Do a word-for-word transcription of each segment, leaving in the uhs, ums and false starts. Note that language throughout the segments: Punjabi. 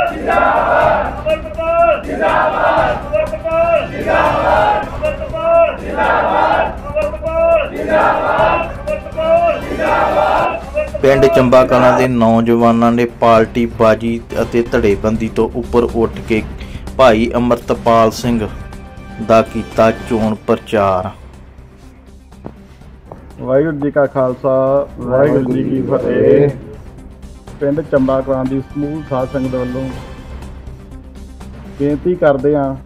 ਪਿੰਡ ਚੰਬਾ ਕਲਾਂ ਦੇ ਨੌਜਵਾਨਾਂ ਨੇ ਪਾਰਟੀ ਬਾਜੀ ਅਤੇ ਧੜੇਬੰਦੀ ਤੋਂ ਉੱਪਰ ਉੱਠ ਕੇ ਭਾਈ ਅਮਰਤਪਾਲ ਸਿੰਘ ਦਾ ਕੀਤਾ ਚੋਣ ਪ੍ਰਚਾਰ। ਵਾਹਿਗੁਰੂ ਜੀ ਕਾ ਖਾਲਸਾ, ਵਾਹਿਗੁਰੂ ਜੀ ਕੀ ਫਤਿਹ। ਪਿੰਡ ਚੰਬਾ ਕਲਾਂ ਦੀ ਸਮੂਹ ਸਾਧ ਸੰਗਤ ਵੱਲੋਂ ਬੇਨਤੀ ਕਰਦੇ ਹਾਂ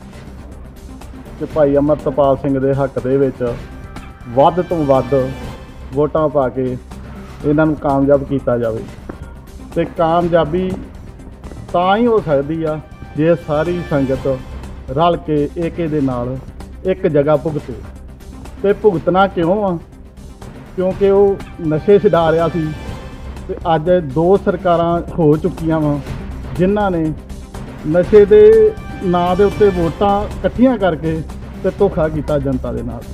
ਕਿ ਭਾਈ ਅਮਰਤਪਾਲ ਸਿੰਘ ਦੇ ਹੱਕ ਦੇ ਵਿੱਚ ਵੱਧ ਤੋਂ ਵੱਧ ਵੋਟਾਂ ਪਾ ਕੇ ਇਹਨਾਂ ਨੂੰ ਕਾਮਯਾਬ ਕੀਤਾ ਜਾਵੇ। ਅਤੇ ਕਾਮਯਾਬੀ ਤਾਂ ਹੀ ਹੋ ਸਕਦੀ ਆ ਜੇ ਸਾਰੀ ਸੰਗਤ ਰਲ ਕੇ ਏਕੇ ਦੇ ਨਾਲ ਇੱਕ ਜਗ੍ਹਾ ਭੁਗਤੇ। ਅਤੇ ਭੁਗਤਣਾ ਕਿਉਂ ਆ? ਕਿਉਂਕਿ ਉਹ ਨਸ਼ੇ ਛਡਾ ਰਿਹਾ ਸੀ ਅਤੇ ਅੱਜ ਦੋ ਸਰਕਾਰਾਂ ਹੋ ਚੁੱਕੀਆਂ ਵਾ ਜਿਨ੍ਹਾਂ ਨੇ ਨਸ਼ੇ ਦੇ ਨਾਂ ਦੇ ਉੱਤੇ ਵੋਟਾਂ ਇਕੱਠੀਆਂ ਕਰਕੇ ਅਤੇ ਧੋਖਾ ਕੀਤਾ ਜਨਤਾ ਦੇ ਨਾਲ।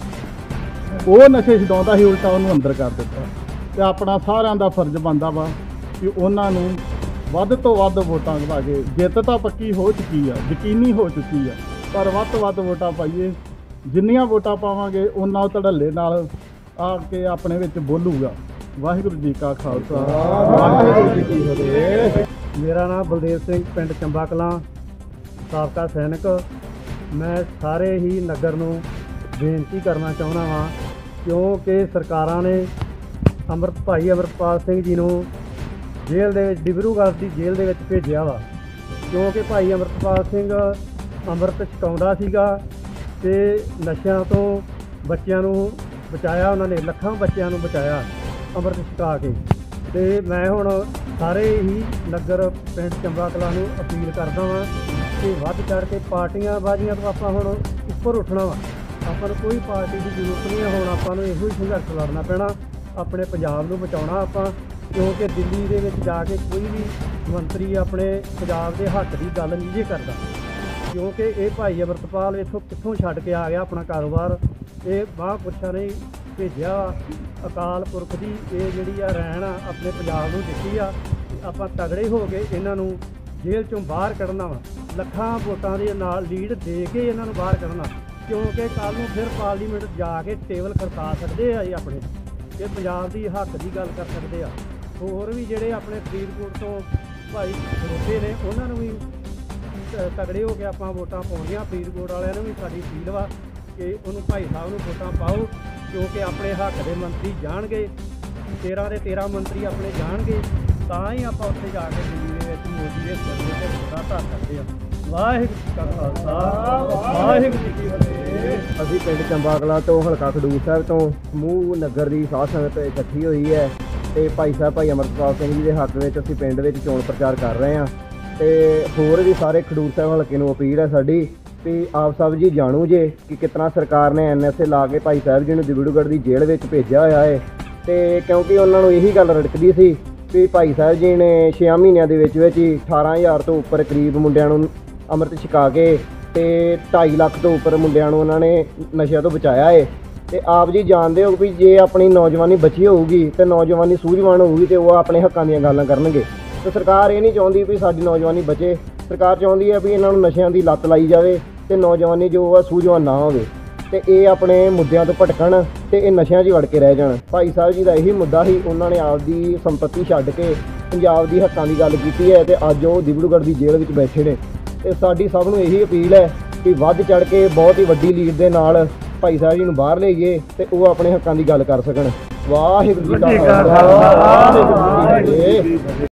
ਉਹ ਨਸ਼ੇ ਛਡਾਉਂਦਾ ਸੀ, ਉਲਟਾ ਉਹਨੂੰ ਅੰਦਰ ਕਰ ਦਿੱਤਾ। ਅਤੇ ਆਪਣਾ ਸਾਰਿਆਂ ਦਾ ਫਰਜ਼ ਬਣਦਾ ਵਾ ਕਿ ਉਹਨਾਂ ਨੂੰ ਵੱਧ ਤੋਂ ਵੱਧ ਵੋਟਾਂ ਪਾ ਕੇ, ਜਿੱਤ ਤਾਂ ਪੱਕੀ ਹੋ ਚੁੱਕੀ ਆ, ਯਕੀਨੀ ਹੋ ਚੁੱਕੀ ਆ, ਪਰ ਵੱਧ ਤੋਂ ਵੱਧ ਵੋਟਾਂ ਪਾਈਏ। ਜਿੰਨੀਆਂ ਵੋਟਾਂ ਪਾਵਾਂਗੇ ਉਹਨਾਂ ਉਹ ਧੜੱਲੇ ਨਾਲ ਆ ਕੇ ਆਪਣੇ ਵਿੱਚ ਬੋਲੂਗਾ। ਵਾਹਿਗੁਰੂ ਜੀ ਕਾ ਖਾਲਸਾ, ਵਾਹਿਗੁਰੂ ਜੀ ਕੀ ਫਤਿਹ। ਮੇਰਾ ਨਾਮ ਬਲਦੇਵ ਸਿੰਘ, ਪਿੰਡ ਚੰਬਾ ਕਲਾਂ, ਸਾਬਕਾ ਸੈਨਿਕ। ਮੈਂ ਸਾਰੇ ਹੀ ਨਗਰ ਨੂੰ ਬੇਨਤੀ ਕਰਨਾ ਚਾਹੁੰਦਾ ਹਾਂ ਕਿਉਂਕਿ ਸਰਕਾਰਾਂ ਨੇ ਅੰਮ੍ਰਿਤ ਭਾਈ ਅਮਰਤਪਾਲ ਸਿੰਘ ਜੀ ਨੂੰ ਜੇਲ੍ਹ ਦੇ ਵਿੱਚ, ਡਿਬਰੂਗੜ੍ਹ ਦੀ ਜੇਲ੍ਹ ਦੇ ਵਿੱਚ ਭੇਜਿਆ ਵਾ, ਕਿਉਂਕਿ ਭਾਈ ਅਮਰਤਪਾਲ ਸਿੰਘ ਅੰਮ੍ਰਿਤ ਛਕਾਉਂਦਾ ਸੀਗਾ ਅਤੇ ਨਸ਼ਿਆਂ ਤੋਂ ਬੱਚਿਆਂ ਨੂੰ ਬਚਾਇਆ। ਉਹਨਾਂ ਨੇ ਲੱਖਾਂ ਬੱਚਿਆਂ ਨੂੰ ਬਚਾਇਆ ਅੰਮ੍ਰਿਤ ਛਕਾ ਕੇ। ਅਤੇ ਮੈਂ ਹੁਣ ਸਾਰੇ ਹੀ ਨਗਰ ਪਿੰਡ ਚੰਬਾ ਕਲਾਂ ਨੂੰ ਅਪੀਲ ਕਰਦਾ ਵਾਂ ਕਿ ਵੱਧ ਚੜ੍ਹ ਕੇ ਪਾਰਟੀਆਂ ਬਾਜ਼ੀਆਂ ਤੋਂ ਆਪਾਂ ਹੁਣ ਉੱਪਰ ਉੱਠਣਾ ਵਾ। ਆਪਾਂ ਨੂੰ ਕੋਈ ਪਾਰਟੀ ਦੀ ਜ਼ਰੂਰਤ ਨਹੀਂ ਹੈ, ਹੁਣ ਆਪਾਂ ਨੂੰ ਇਹੋ ਹੀ ਸੰਘਰਸ਼ ਲੜਨਾ ਪੈਣਾ, ਆਪਣੇ ਪੰਜਾਬ ਨੂੰ ਬਚਾਉਣਾ ਆਪਾਂ। ਕਿਉਂਕਿ ਦਿੱਲੀ ਦੇ ਵਿੱਚ ਜਾ ਕੇ ਕੋਈ ਵੀ ਮੰਤਰੀ ਆਪਣੇ ਪੰਜਾਬ ਦੇ ਹੱਕ ਦੀ ਗੱਲ ਨਹੀਂ ਜੇ ਕਰਦਾ, ਕਿਉਂਕਿ ਇਹ ਭਾਈ ਅਮਰਤਪਾਲ ਇੱਥੋਂ ਕਿੱਥੋਂ ਛੱਡ ਕੇ ਆ ਗਿਆ ਆਪਣਾ ਕਾਰੋਬਾਰ। ਇਹ ਬਾਹ ਪੁੱਛਾ ਨਹੀਂ ਭੇਜਿਆ, ਅਕਾਲ ਪੁਰਖ ਦੀ ਇਹ ਜਿਹੜੀ ਆ ਰਹਿਣ ਆ ਆਪਣੇ ਪੰਜਾਬ ਨੂੰ ਦਿੱਤੀ ਆ। ਆਪਾਂ ਤਗੜੇ ਹੋ ਕੇ ਇਹਨਾਂ ਨੂੰ ਜੇਲ੍ਹ 'ਚੋਂ ਬਾਹਰ ਕੱਢਣਾ ਵਾ, ਲੱਖਾਂ ਵੋਟਾਂ ਦੇ ਨਾਲ ਲੀਡ ਦੇ ਕੇ ਇਹਨਾਂ ਨੂੰ ਬਾਹਰ ਕੱਢਣਾ, ਕਿਉਂਕਿ ਕੱਲ੍ਹ ਨੂੰ ਫਿਰ ਪਾਰਲੀਮੈਂਟ ਜਾ ਕੇ ਟੇਬਲ ਖੜਕਾ ਸਕਦੇ ਆ ਜੀ ਆਪਣੇ, ਇਹ ਪੰਜਾਬ ਦੀ ਹੱਕ ਦੀ ਗੱਲ ਕਰ ਸਕਦੇ ਆ। ਹੋਰ ਵੀ ਜਿਹੜੇ ਆਪਣੇ ਫਰੀਦਕੋਟ ਤੋਂ ਭਾਈ ਖੜੋਤੇ ਨੇ ਉਹਨਾਂ ਨੂੰ ਵੀ ਤਗੜੇ ਹੋ ਕੇ ਆਪਾਂ ਵੋਟਾਂ ਪਾਉਣੀਆਂ। ਫਰੀਦਕੋਟ ਵਾਲਿਆਂ ਨੂੰ ਵੀ ਸਾਡੀ ਅਪੀਲ ਵਾ ਕਿ ਉਹਨੂੰ ਭਾਈ ਸਾਹਿਬ ਨੂੰ ਵੋਟਾਂ ਪਾਓ, ਕਿਉਂਕਿ ਆਪਣੇ ਹੱਕ ਦੇ ਮੰਤਰੀ ਜਾਣਗੇ, ਤੇਰ੍ਹਾਂ ਦੇ ਤੇਰ੍ਹਾਂ ਮੰਤਰੀ ਆਪਣੇ ਜਾਣਗੇ, ਤਾਂ ਹੀ ਆਪਾਂ ਉੱਥੇ ਜਾ ਕੇ ਦਿੱਲੀ ਦੇ ਵਿੱਚ ਮੋਦੀ ਦੇ ਸਿਰ ਦੇ ਵੋਟਾਂ ਧਰ ਸਕਦੇ ਹਾਂ। ਵਾਹਿਗੁਰੂ ਜੀ ਕਾ ਖਾਲਸਾ, ਵਾਹਿਗੁਰੂ ਜੀ ਕੀ ਫਤਿਹ। ਅਸੀਂ ਪਿੰਡ ਚੰਬਾ ਕਲਾਂ ਤੋਂ ਹਲਕਾ ਖਡੂਰ ਸਾਹਿਬ ਤੋਂ ਸਮੂਹ ਨਗਰ ਦੀ ਸਾਧ ਸੰਗਤ ਇਕੱਠੀ ਹੋਈ ਹੈ ਅਤੇ ਭਾਈ ਸਾਹਿਬ ਭਾਈ ਅਮਰਤਪਾਲ ਸਿੰਘ ਜੀ ਦੇ ਹੱਕ ਵਿੱਚ ਅਸੀਂ ਪਿੰਡ ਵਿੱਚ ਚੋਣ ਪ੍ਰਚਾਰ ਕਰ ਰਹੇ ਹਾਂ। ਅਤੇ ਹੋਰ ਵੀ ਸਾਰੇ ਖਡੂਰ ਸਾਹਿਬ ਹਲਕੇ ਨੂੰ ਅਪੀਲ ਹੈ ਸਾਡੀ ਵੀ ਆਪ ਸਭ ਜੀ ਜਾਣੂ ਜੇ ਕਿ ਕਿਸ ਤਰ੍ਹਾਂ ਸਰਕਾਰ ਨੇ ਐਨ ਐਸ ਏ ਲਾ ਕੇ ਭਾਈ ਸਾਹਿਬ ਜੀ ਨੂੰ ਡਿਬਰੂਗੜ੍ਹ ਦੀ ਜੇਲ੍ਹ ਵਿੱਚ ਭੇਜਿਆ ਹੋਇਆ ਹੈ। ਅਤੇ ਕਿਉਂਕਿ ਉਹਨਾਂ ਨੂੰ ਇਹੀ ਗੱਲ ਰੜਕਦੀ ਸੀ ਵੀ ਭਾਈ ਸਾਹਿਬ ਜੀ ਨੇ ਛੇ ਮਹੀਨਿਆਂ ਦੇ ਵਿੱਚ ਵਿੱਚ ਹੀ ਅਠਾਰਾਂ ਹਜ਼ਾਰ ਤੋਂ ਉੱਪਰ ਕਰੀਬ ਮੁੰਡਿਆਂ ਨੂੰ ਅੰਮ੍ਰਿਤ ਛਕਾ ਕੇ ਅਤੇ ਢਾਈ ਲੱਖ ਤੋਂ ਉੱਪਰ ਮੁੰਡਿਆਂ ਨੂੰ ਉਹਨਾਂ ਨੇ ਨਸ਼ਿਆਂ ਤੋਂ ਬਚਾਇਆ ਹੈ। ਅਤੇ ਆਪ ਜੀ ਜਾਣਦੇ ਹੋ ਵੀ ਜੇ ਆਪਣੀ ਨੌਜਵਾਨੀ ਬਚੀ ਹੋਊਗੀ ਅਤੇ ਨੌਜਵਾਨੀ ਸੂਝਵਾਨ ਹੋਊਗੀ ਅਤੇ ਉਹ ਆਪਣੇ ਹੱਕਾਂ ਦੀਆਂ ਗੱਲਾਂ ਕਰਨਗੇ। ਅਤੇ ਸਰਕਾਰ ਇਹ ਨਹੀਂ ਚਾਹੁੰਦੀ ਵੀ ਸਾਡੀ ਨੌਜਵਾਨੀ ਬਚੇ, ਸਰਕਾਰ ਚਾਹੁੰਦੀ ਹੈ ਵੀ ਇਹਨਾਂ ਨੂੰ ਨਸ਼ਿਆਂ ਦੀ ਲੱਤ ਲਾਈ ਜਾਵੇ ਅਤੇ ਨੌਜਵਾਨੀ ਜੋ ਆ ਸੂਝਵਾਨ ਨਾ ਹੋਵੇ ਅਤੇ ਇਹ ਆਪਣੇ ਮੁੱਦਿਆਂ ਤੋਂ ਭਟਕਣ ਅਤੇ ਇਹ ਨਸ਼ਿਆਂ 'ਚ ਵੜ ਕੇ ਰਹਿ ਜਾਣ। ਭਾਈ ਸਾਹਿਬ ਜੀ ਦਾ ਇਹੀ ਮੁੱਦਾ ਸੀ, ਉਹਨਾਂ ਨੇ ਆਪਦੀ ਸੰਪੱਤੀ ਛੱਡ ਕੇ ਪੰਜਾਬ ਦੀ ਹੱਕਾਂ ਦੀ ਗੱਲ ਕੀਤੀ ਹੈ ਅਤੇ ਅੱਜ ਉਹ ਡਿਬਰੂਗੜ੍ਹ ਦੀ ਜੇਲ੍ਹ ਵਿੱਚ ਬੈਠੇ ਨੇ। ਅਤੇ ਸਾਡੀ ਸਭ ਨੂੰ ਇਹੀ ਅਪੀਲ ਹੈ ਕਿ ਵੱਧ ਚੜ੍ਹ ਕੇ ਬਹੁਤ ਹੀ ਵੱਡੀ ਲੀਡ ਦੇ ਨਾਲ ਭਾਈ ਸਾਹਿਬ ਜੀ ਨੂੰ ਬਾਹਰ ਲਿਆਈਏ ਅਤੇ ਉਹ ਆਪਣੇ ਹੱਕਾਂ ਦੀ ਗੱਲ ਕਰ ਸਕਣ। ਵਾਹਿਗੁਰੂ ਜੀ ਕਾ ਖਾਲਸਾ, ਵਾਹਿਗੁਰੂ ਜੀ ਕੀ ਫਤਿਹ।